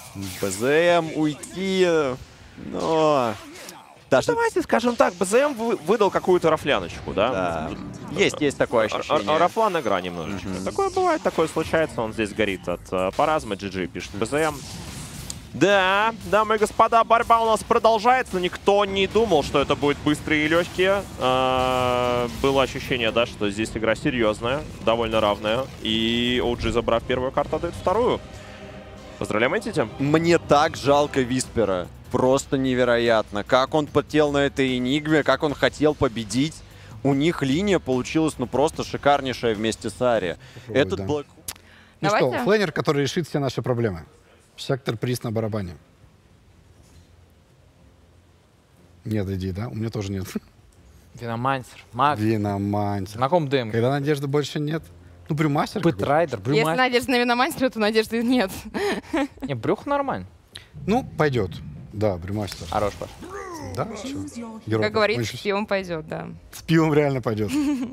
БЗМ, уйти, но... Даже... Давайте скажем так, БЗМ вы- выдал какую-то рафляночку, да? Да. Есть, есть такое Р- ощущение. р- Рафлан игра немножечко. Мгм. Такое бывает, такое случается. Он здесь горит от э, Паразма, джи джи пишет БЗМ. Да, дамы и господа, борьба у нас продолжается. Никто не думал, что это будет быстрые и легкие. А, было ощущение, да, что здесь игра серьезная, довольно равная. И о джи, забрав первую карту, отдает вторую. Поздравляем, Энтити. Мне так жалко Виспера. Просто невероятно. Как он потел на этой энигме, как он хотел победить. У них линия получилась, ну, просто шикарнейшая вместе с Ари. Ой, Этот да. Блэк... Ну Давайте. что, флейнер, который решит все наши проблемы. Сектор, приз на барабане. Нет, иди, да? У меня тоже нет. Виномансер, Маг. Виномантер. На ком ДМ? Когда надежды больше нет. Ну, брюмастер. какой-то. Пэтрайдер, Если Брюмастер. надежда на виномастера, то надежды нет. Не, брюх нормально. Ну, пойдет. Да, брюмастер. Хорош, Паш. Да, чё? Герой Как говорится, кончился. с пивом пойдет, да. С пивом реально пойдет.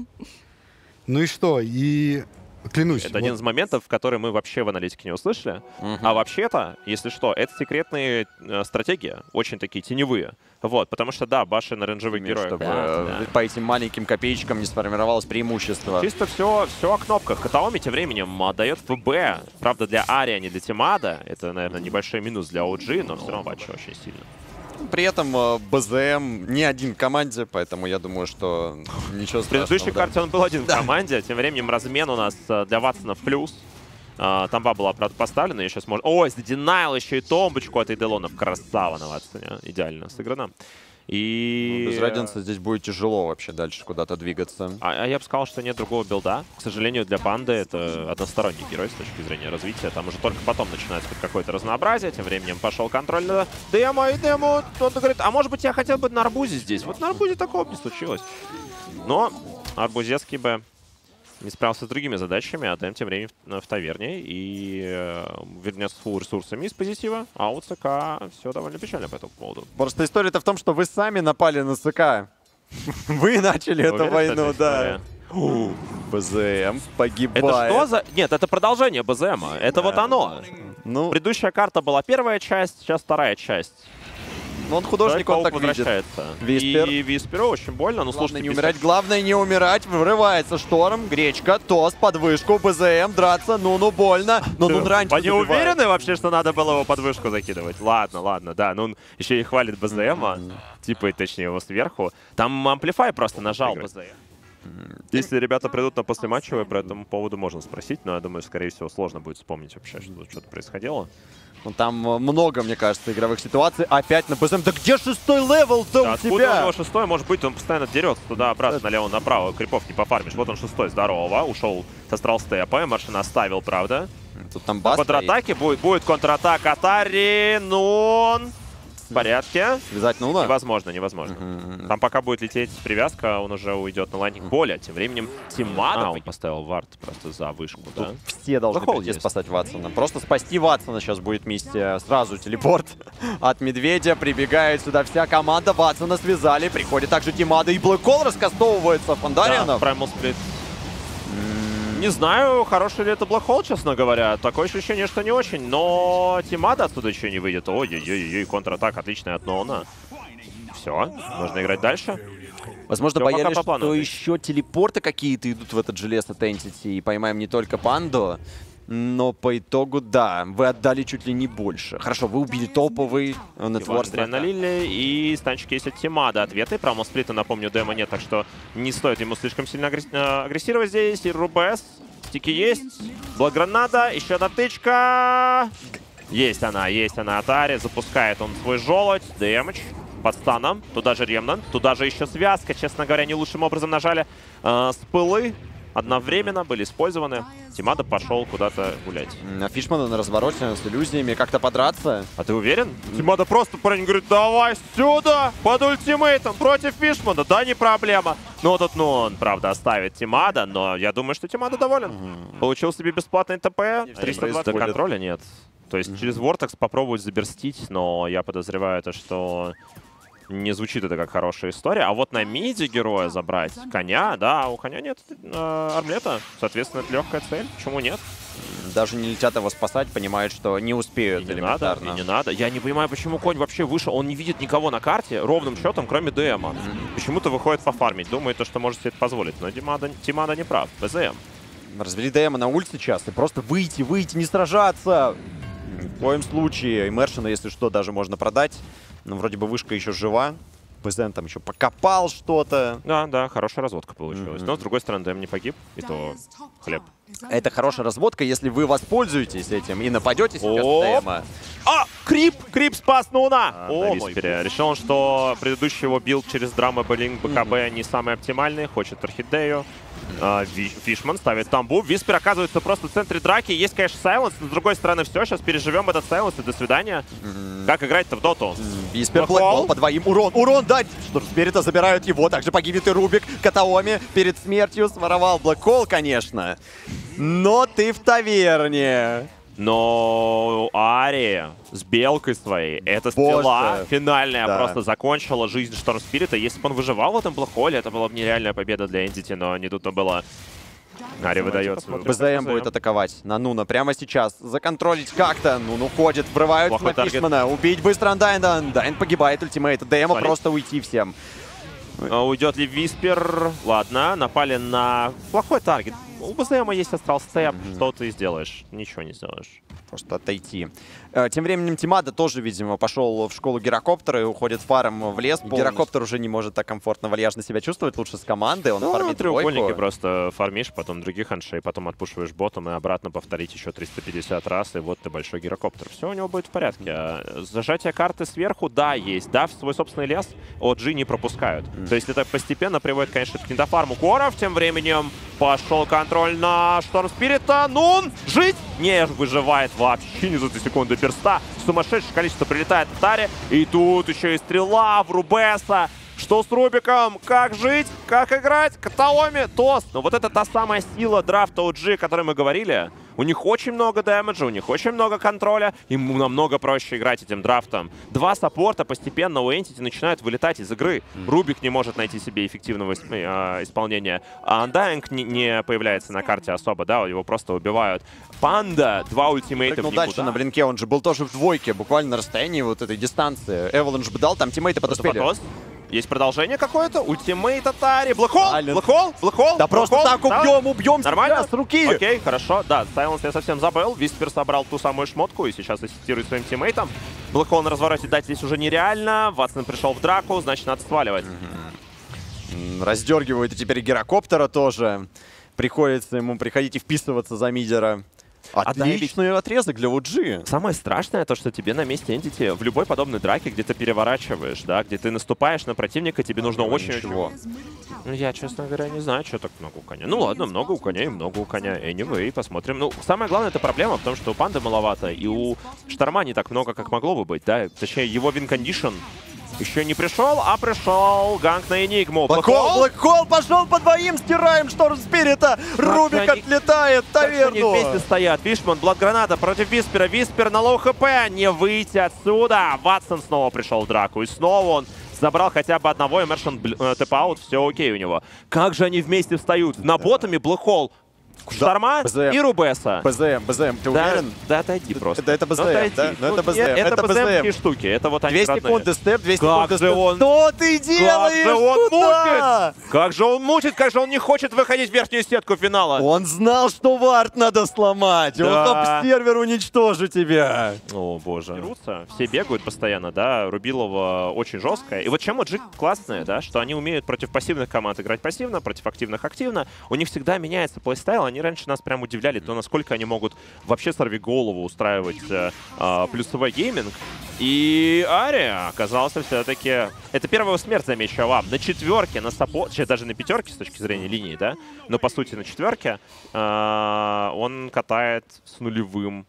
Ну и что? И клянусь. Это один вот из моментов, который мы вообще в аналитике не услышали. А вообще-то, если что, это секретные э, стратегии, очень такие теневые. Вот, потому что, да, баши на оранжевых героев. чтобы да, э, да. по этим маленьким копеечкам не сформировалось преимущество. Чисто все, все о кнопках. Катаоми тем временем отдает ФБ. Правда, для Ари, а не для Тимада. Это, наверное, небольшой минус для о джи, но все равно матч очень сильно. При этом э, БЗМ не один в команде, поэтому я думаю, что ничего В страшного. предыдущей да. карте он был один в команде. Тем временем размен у нас э, для Ватсона в плюс. А, Тамба была, правда, поставлена. Еще сможет... Ой, задинайл еще и томбочку от Эйделонов. Красава на Ватсоне. Идеально сыграно. И... Ну, без Радианса здесь будет тяжело вообще дальше куда-то двигаться. А, а я бы сказал, что нет другого билда. К сожалению, для Панды это односторонний герой с точки зрения развития. Там уже только потом начинается хоть какое-то разнообразие. Тем временем пошел контроль на демо, и демо кто-то говорит, а может быть я хотел бы на арбузе здесь. Вот на арбузе такого бы не случилось. Но арбузецкий бы не справился с другими задачами, а ДМ тем временем в, в таверне и э, вернется с фулл ресурсами из позитива. А у ЦК все довольно печально по этому поводу. Просто история-то в том, что вы сами напали на ЦК. Вы начали эту Уверен, войну, что это да. история? БЗМ погибает. Это что за... Нет, это продолжение БЗМа. Это вот оно. Ну, Предыдущая карта была первая часть, сейчас вторая часть. ну, он художник, он так видит. возвращается. Виспер. И Висперу очень больно. Ну, Главное слушайте, не пятьдесят умирать, главное не умирать. Врывается шторм, гречка, тост, подвышку, БЗМ, драться, ну-ну, больно. Ну-ну, раньше Они уверены вообще, что надо было его под вышку закидывать? Ладно, ладно, да. Ну, он еще и хвалит БЗМа, типа, точнее, его сверху. Там Амплифай просто нажал БЗМ. Если ребята придут на послематчевое, по этому поводу можно спросить, но я думаю, скорее всего, сложно будет вспомнить вообще, что тут что-то происходило. Ну, там э, много, мне кажется, игровых ситуаций. Опять на БЗМ. Да где шестой левел-то Да, у откуда у тебя? него шестой? Может быть, он постоянно дерется туда-обратно, налево-направо. Крипов не пофармишь. Вот он шестой, здорово. Ушел с астрал степа. Маршин оставил, правда. Тут там На бас контратаке будет, будет контратака Атари. Ну, он в порядке. связать Нуна. Невозможно, невозможно. Мгм. Там пока будет лететь привязка, он уже уйдет на лайнинг поля. Тем временем Тимада... А, он поставил вард просто за вышку, да? Тут все должны Захол прийти есть. спасать Ватсона. Просто спасти Ватсона сейчас будет миссия. Сразу телепорт от Медведя. Прибегает сюда вся команда. Ватсона связали. Приходит также Тимада. И Блэкхол раскастовывается. Фандарианов. Праймал сплит. Не знаю, хороший ли это блэкхол, честно говоря. Такое ощущение, что не очень. Но Тимада отсюда еще не выйдет. Ой-ой-ой, контратак отличная от Нона. Все, можно играть дальше. Возможно, Всё пока боялись, по плану, что то еще телепорты какие-то идут в этот желез от Entity. И поймаем не только Панду. Но по итогу, да, вы отдали чуть ли не больше. Хорошо, вы убили топовый нетворк. На Лиле и станчик есть от Тимада. Ответы. Прамо сплита, напомню, демо нет, так что не стоит ему слишком сильно агресс- э, агрессировать здесь. И Рубес. Стики есть. Блок-гранада. Еще одна тычка. Есть она, есть она. Атари. Запускает он свой желудь. Дэмэдж. Под станом. Туда же Ремнант. Туда же еще связка. Честно говоря, не лучшим образом нажали. Э, спылы одновременно были использованы. Тимада пошел куда-то гулять. А Фишмана на развороте с иллюзиями как-то подраться. А ты уверен? Тимада просто парень говорит, давай сюда, под ультимейтом, против Фишмана, да, не проблема. Ну, тут, ну, он, правда, оставит Тимада, но я думаю, что Тимада доволен. Получил себе бесплатный ТП, триста двадцать контроля нет. То есть через Вортекс попробовать заберстить, но я подозреваю это, что не звучит это как хорошая история. А вот на миде героя забрать коня, да, у коня нет э, армлета, соответственно, это легкая цель. Почему нет? Даже не летят его спасать, понимают, что не успеют И не надо, элементарно. и не надо. Я не понимаю, почему конь вообще вышел. Он не видит никого на карте, ровным счетом, кроме ДМа. Почему-то выходит пофармить. Думает, то, что может себе это позволить. Но Тимада, Тимада не прав. БЗМ. Развели ДМа на ульт сейчас, и просто выйти, выйти, не сражаться. Ни в коем случае. И Мершина, если что, даже можно продать. Ну, вроде бы вышка еще жива. БЗМ там еще покопал что-то. Да, да, хорошая разводка получилась. Мгм. Но, с другой стороны, ДМ не погиб, и то хлеб. Это хорошая разводка, если вы воспользуетесь этим и нападете сейчас Оп. на ДМа. А, Крип! Крип спас Нуна! А, О, на мой Виспере. бог. Решил он, что предыдущий его билд через драма Блинк БКБ не самый оптимальный, хочет орхидею. А, Ви- Фишман ставит тамбу. Виспер оказывается просто в центре драки. Есть, конечно, сайленс, но с другой стороны, все, сейчас переживем этот сайленс и до свидания. Как играть-то в доту? Виспер Блэкхол. Блэкхол по двоим. Урон, урон, да! Что ж, Спирита забирают его. Также погибнет и Рубик. Катаоми перед смертью своровал Блэкхол, конечно. Но ты в таверне. Но Ария с белкой своей, эта стрела Боже. финальная Да. просто закончила жизнь Шторм Спирита. Если бы он выживал в этом Блэкхоле, это была бы нереальная победа для Энтити, но не тут-то было. Ария выдает свою БЗМ будет атаковать на Нуна прямо сейчас. Законтролить как-то. Нун уходит, врывают Плохой на таргет. Фишмана. Убить быстро Андайна. Дайн погибает, ультимейт. ДМа Свалить. просто уйти всем. А, Уйдет ли Виспер? Ладно, напали на плохой таргет. У БЗМа есть астрал степ. Что ты сделаешь? Ничего не сделаешь. Просто отойти. Э, Тем временем Тимада тоже, видимо, пошел в школу гирокоптера и уходит фаром в лес. Полностью. Гирокоптер уже не может так комфортно, вальяжно себя чувствовать. Лучше с командой. Он Ну, фармит треугольники двойку. просто фармишь, потом других аншей, потом отпушиваешь ботом и обратно повторить еще триста пятьдесят раз, и вот ты большой гирокоптер. Все у него будет в порядке. А зажатие карты сверху, да, есть. Да, в свой собственный лес о джи не пропускают. То есть это постепенно приводит, конечно, к недофарму коров. Тем временем пошел контроль на Шторм Спирита. Нун! Жить! Не выживает вообще не за две секунды перста. Сумасшедшее количество прилетает в таре. И тут еще и стрела в Рубеса. Что с Рубиком? Как жить? Как играть? Катаоми, тост. Но вот это та самая сила драфта о джи, о которой мы говорили. У них очень много дэмэджа, у них очень много контроля. Им намного проще играть этим драфтом. Два саппорта постепенно у Entity начинают вылетать из игры. Рубик не может найти себе эффективного ис- э, исполнения. А Undying не, не появляется на карте особо, да, его просто убивают. Панда, два ультимейта в Прыгнул никуда. дальше на блинке, он же был тоже в двойке, буквально на расстоянии вот этой дистанции. Эваланш бы дал, там тиммейты подоспели. Запотос. Есть продолжение какое-то? Ультимейт Атари. Блэкхол? Ален. Блэкхол? Блэкхол? Да просто Блэкхол? так убьем, убьем Нормально? с руки. Окей, хорошо. Да, Сайленс я совсем забыл. Виспер собрал ту самую шмотку и сейчас ассистирует своим тиммейтам. Блэкхол на развороте дать здесь уже нереально. Ватсон пришел в драку, значит, надо сваливать. М, Раздергивают и теперь гирокоптера тоже. Приходится ему приходить и вписываться за мидера. Отличный отрезок для о джи. Самое страшное то, что тебе на месте Entity в любой подобной драке, где ты переворачиваешь, да, где ты наступаешь на противника, тебе нужно очень-очень... Ничего. Ну, я, честно говоря, не знаю, что так много у коня. Ну, ладно, много у коня и много у коня. Anyway, посмотрим. Ну, самое главное, это проблема в том, что у Панды маловато, и у Шторма не так много, как могло бы быть, да. Точнее, его вин-кондишн еще не пришел, а пришел ганк на Энигму. Блэкхол, Блэкхол пошел по двоим, стираем Шторм Спирита. Рубик они- отлетает в Как же они вместе таверну. стоят. Фишман, Бладграната против Виспера. Виспер на лоу хп. Не выйти отсюда. Ватсон снова пришел в драку. И снова он забрал хотя бы одного. Эмершн тэп-аут. Все окей у него. Как же они вместе встают? На ботами Блэкхол. Шторма БЗМ. и Рубеса. БЗМ, БЗМ, ты Да, уверен? да отойди просто. это БЗМ, Ну, отойди. да? Ну, это Ну, БЗМ, нет, это Это БЗМ-ские БЗМ. штуки. Это вот они Две родные. секунды степ, две Как секунды же степ. он- Что ты Как делаешь? же он Куда? мутит! Как же он мутит! Как же он не хочет выходить в верхнюю сетку финала! Он знал, что вард надо сломать. Он Да. топ-сервер уничтожит тебя. О, боже. Дерутся, все бегают постоянно, да, Рубилова очень жесткая. И вот чем о джи классная, да, что они умеют против пассивных команд играть пассивно, против активных активно. У них всегда меняется плейстайл, они раньше нас прям удивляли, то насколько они могут вообще сорвиголову устраивать э, э, плюсовой гейминг. И Ария оказался все-таки... Это первая смерть, замечу вам. На четверке, на саппорт, даже на пятерке с точки зрения линии, да, но по сути на четверке э, он катает с нулевым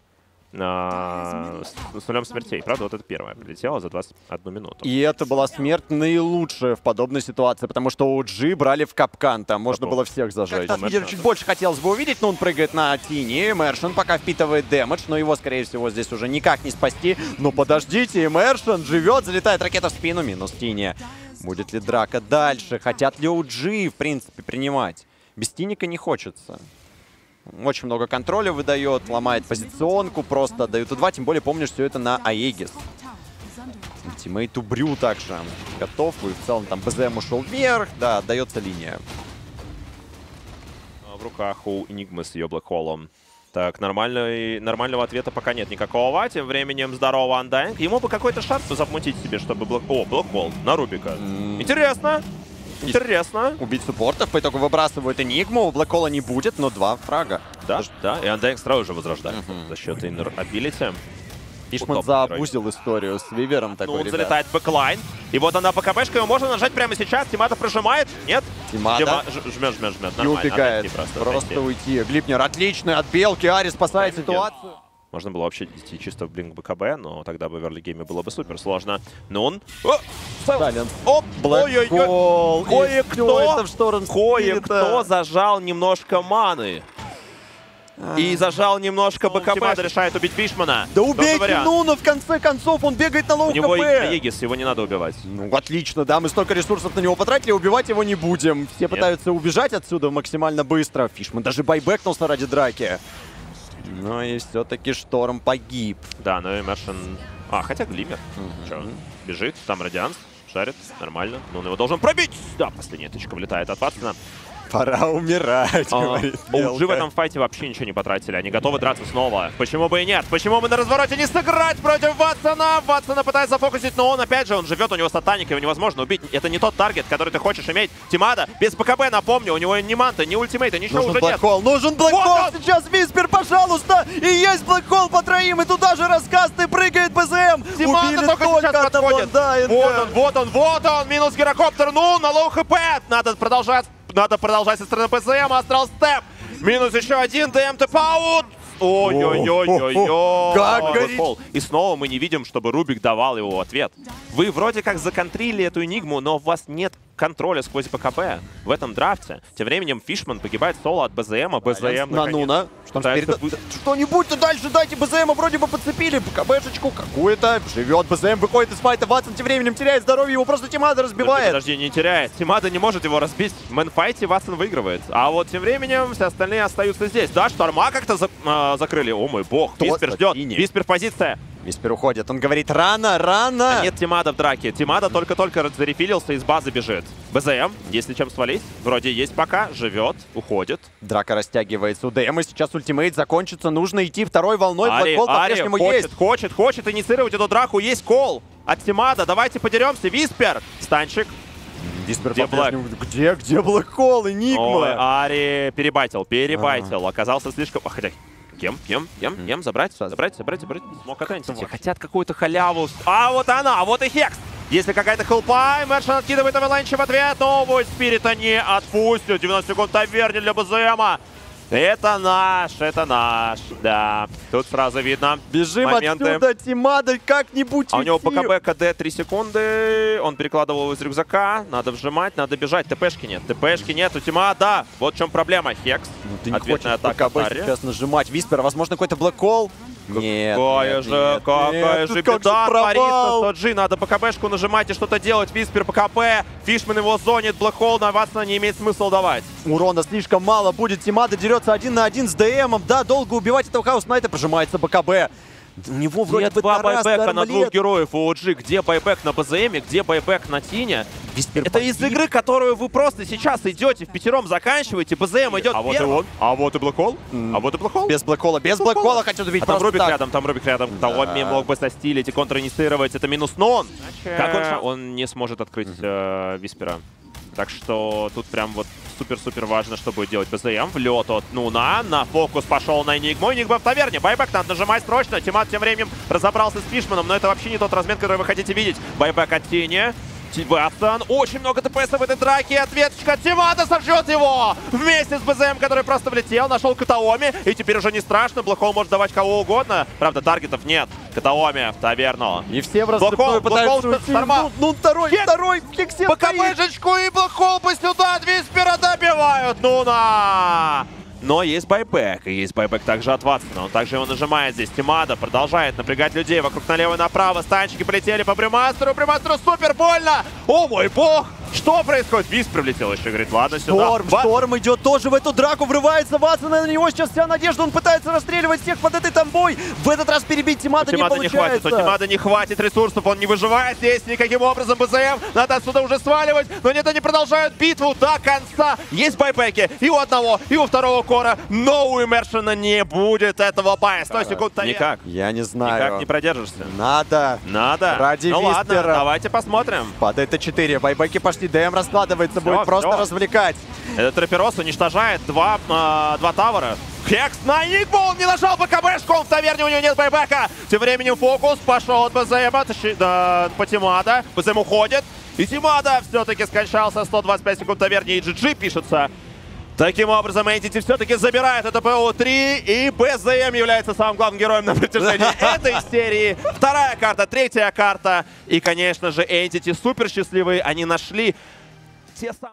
а, с, с нулем смертей. Правда, вот это первое прилетело за двадцать одну минуту. И это была смерть наилучшая в подобной ситуации, потому что о джи брали в капкан, там можно Готов. было всех зажать. Как-то Лидера чуть больше хотелось бы увидеть, но он прыгает на Тини. Мэршин пока впитывает дэмэдж, но его, скорее всего, здесь уже никак не спасти. Но подождите, Мэршин живет, залетает ракета в спину, минус Тини. Будет ли драка дальше? Хотят ли о джи, в принципе, принимать? Без Тиника не хочется. Очень много контроля выдает, ломает позиционку, просто отдают у два. Тем более, помнишь, все это на Аегис. Тиммейту Брю также готов. И в целом там БЗМ ушел вверх. Да, отдается линия. В руках у Энигмы с ее Блэкхолом. Так, нормальной, нормального ответа пока нет никакого. Тем временем здорово, Undying. Ему бы какой-то шанс замутить себе, чтобы блок... О, блоквол на Рубика. Mm. Интересно. Интересно. Убить суппортов, по итогу выбрасывают Энигму. Блэкхола не будет, но два фрага. Да, Даже... да. И Undying сразу же возрождает uh-huh. за счет Inner Ability. Фишман заобузил историю с Вивером. Такой, ну, он ребят. залетает в бэклайн. И вот она ПКБшка, его можно нажать прямо сейчас. Тимада прожимает. Нет? Тимада. Жмет, жмет, жмет. И убегает. Просто, просто уйти. Глипнер отличный от белки. Ари спасает Блин, ситуацию. Можно было вообще идти чисто в блинк БКБ, но тогда бы в эрлигейме было бы супер сложно. Нун. Оп! Блэкхол. Кое-кто Кое-кто зажал немножко маны. И зажал немножко БКБ. Тимада решает убить Фишмана. Да убейте Нуна, в конце концов, он бегает на лоу ХП. У него Аегис, его не надо убивать. Ну, отлично, да, мы столько ресурсов на него потратили, убивать его не будем. Все Нет. пытаются убежать отсюда максимально быстро. Фишман даже байбэкнулся ради драки. Ну и все-таки Шторм погиб. Да, но Immersion... А, хотя Глиммер. Uh-huh. Че, бежит, там Радианс, шарит, нормально. Но он его должен пробить. Да, последняя точка влетает от Ватсона. Пора умирать, а, говорит Оуджи в этом файте вообще ничего не потратили. Они готовы драться снова. Почему бы и нет? Почему бы на развороте не сыграть против Ватсона? Ватсона пытается фокусить, но он, опять же, он живет, у него сатаник, его невозможно убить. Это не тот таргет, который ты хочешь иметь. Тимада без БКБ, напомню, у него ни манта, ни ультимейта, ничего нужен уже блэкхол, нет. Нужен блэкхол, вот сейчас Виспер, пожалуйста! И есть блэкхол по троим, и туда же раскасты прыгает БЗМ. Тимада Убили только, только сейчас подходит. Да, вот он, вот он, вот он, минус гирокоптер, ну, на лоу хп. Надо продолжать. Надо продолжать со стороны ПЗМ. Астрал степ. Минус еще один. ДМ тэп-аут. Ой-ой-ой-ой-ой. Как горит. И снова мы не видим, чтобы Рубик давал его ответ. Вы вроде как законтрили эту энигму, но у вас нет контроля сквозь БКБ в этом драфте. Тем временем Фишман погибает соло от БЗМа. БЗМ на Нуна. Что-нибудь-то дальше дайте. БЗМа вроде бы подцепили. БКБшечку какую-то. Живет БЗМ, выходит из файта. Ватсон тем временем теряет здоровье. Его просто Тимада разбивает. Подожди, не теряет. Тимада не может его разбить. В мэнфайте Ватсон выигрывает. А вот тем временем все остальные остаются здесь. Да, Шторма как-то за, э, закрыли. О мой бог. Виспер ждет. Виспер позиция. Виспер уходит. Он говорит, рано, рано. А нет Тимада в драке. Тимада только-только зарефилился, из базы бежит. БЗМ, если чем свалить, вроде есть пока, живет, уходит. Драка растягивается у ДМа. Сейчас ультимейт закончится. Нужно идти второй волной. Ари, Блэкхол Ари по-прежнему хочет, есть. хочет, хочет инициировать эту драку. Есть кол от Тимада. Давайте подеремся. Виспер. Станчик. Виспер где Блэк? Где, где Блэкхол? Энигма. Ой, Ари перебайтил, перебайтил. А. Оказался слишком... Хотя... Кем, кем, кем, кем, забрать, забрать, забрать, забрать. Смог отойти. Хотят какую-то халяву. А вот она, вот и Хекс. Если какая-то хелпа, Immersion откидывает аваланчи в ответ, но Void Spirit не отпустят. девяносто секунд таверни для БЗМа. Это наш, это наш, да. Тут сразу видно Бежим моменты. Отсюда, Тимада, как-нибудь А у него идти. ПКБ КД три секунды. Он перекладывал его из рюкзака. Надо вжимать, надо бежать. ТПшки нет, ТПшки нет у Тимада. Вот в чем проблема. Хекс. Ну, ты не Ответная хочешь атака ПКБ сейчас нажимать. Виспер, возможно, какой-то блэкхол. Нет, какая нет, же, нет, какая нет, же как беда же творится. сто джи, надо ПКБшку нажимать и что-то делать. Виспер ПКБ, Фишман его зонит, блэкхол на Ватсона не имеет смысла давать. Урона слишком мало будет. Тимада дерется один на один с ДМом. Да, долго убивать этого Хаус Найта. Прожимается БКБ. У него вроде Нет бы два Тарас, байбека на двух Армлет. героев у о джи. Где байбек на БЗМе, где байбек на Тине? Виспер Это из игры, которую вы просто сейчас идете, в пятером заканчиваете, БЗМ идет А вот и первым. он. А вот и блэкхол. Mm. А вот и блэкхол. Без блэкхола, без блэкхола хотят убить. А там просто Рубик так. рядом, там Рубик рядом. Да. Тауами мог бы состилить и контраинициировать. Это минус, но он. Как он, он не сможет открыть э, Виспера. Так что тут прям вот супер-супер важно, что будет делать БЗМ. Влет от Нуна. На фокус пошел на Энигму. Энигма в таверне. Байбек надо нажимать срочно. Тимат тем временем разобрался с Фишманом, но это вообще не тот размен, который вы хотите видеть. Байбек от Тини. Ватсон. Очень много ТПС в этой драке. Ответочка. Тимада сожжет его. Вместе с БЗМ, который просто влетел. Нашел Катаоми. И теперь уже не страшно. Блэкхол может давать кого угодно. Правда, таргетов нет. Катаоми в таверну. И все в рассыпную пытаются уйти. Ну, ну, второй, Хек. второй. Хексен БКБшечку и блэкхол по сюда. Виспера добивают. Нуна. Но есть байбек, и есть байбек также от Ватсона. Он также его нажимает здесь. Тимада продолжает напрягать людей вокруг налево и направо. Станчики полетели по Брюмастеру. Брюмастеру супер больно. О мой бог! Что происходит? Виз прилетел еще, говорит, ладно, сюда. Шторм, Ва- Шторм идет тоже в эту драку, врывается Ватсон, на него сейчас вся надежда, он пытается расстреливать всех под этой тамбой. В этот раз перебить Тимада не Тимада не хватит, получается. у Тимада не хватит ресурсов, он не выживает здесь никаким образом. БЗМ надо отсюда уже сваливать, но нет, они продолжают битву до конца. Есть байбеки и у одного, и у второго кора, но у Иммершена не будет этого бая. сто секунд. Никак, Я не знаю. никак не продержишься. Надо. Надо. Ради ну ладно, Виспера. давайте посмотрим. Под это четыре. Байбеки пошли. ДМ раскладывается. Будет Всё, просто всё. развлекать. Этот Траперос уничтожает два, э, два тавера. Хекс на Никбол, он не нажал БКБшку, он в таверне, у него нет байбека. Тем временем фокус пошел от БЗМа, точнее, да, по Тимада. БЗМ уходит. И Тимада все-таки скончался. сто двадцать пять секунд таверне, и джи джи пишется. Таким образом, Entity все-таки забирает это ПО три, и БЗМ является самым главным героем на протяжении этой серии. Вторая карта, третья карта. И, конечно же, Entity супер счастливые. Они нашли те самые...